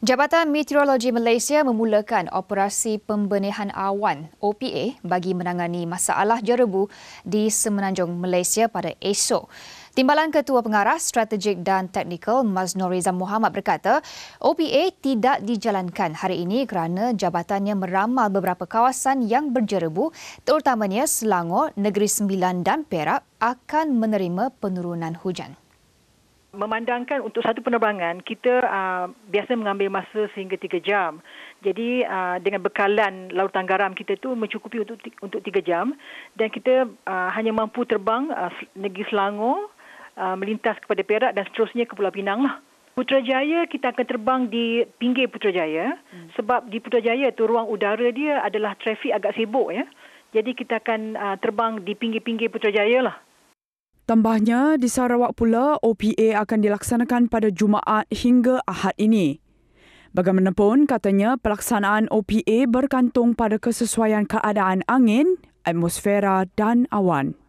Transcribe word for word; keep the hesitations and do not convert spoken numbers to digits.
Jabatan Meteorologi Malaysia memulakan operasi pembenihan awan O P A bagi menangani masalah jerebu di Semenanjung Malaysia pada esok. Timbalan Ketua Pengarah Strategik dan Teknikal Maznur Rizam Muhammad berkata, O P A tidak dijalankan hari ini kerana jabatannya meramal beberapa kawasan yang berjerebu, terutamanya Selangor, Negeri Sembilan dan Perak akan menerima penurunan hujan. Memandangkan untuk satu penerbangan, kita uh, biasa mengambil masa sehingga tiga jam. Jadi uh, dengan bekalan lautan garam kita tu mencukupi untuk untuk tiga jam dan kita uh, hanya mampu terbang uh, negeri Selangor, uh, melintas kepada Perak dan seterusnya ke Pulau Pinang lah. Putrajaya kita akan terbang di pinggir Putrajaya hmm. sebab di Putrajaya tu ruang udara dia adalah trafik agak sibuk ya. Jadi kita akan uh, terbang di pinggir-pinggir Putrajaya lah. Tambahnya, di Sarawak pula, O P A akan dilaksanakan pada Jumaat hingga Ahad ini. Bagaimanapun, katanya pelaksanaan O P A bergantung pada kesesuaian keadaan angin, atmosfera dan awan.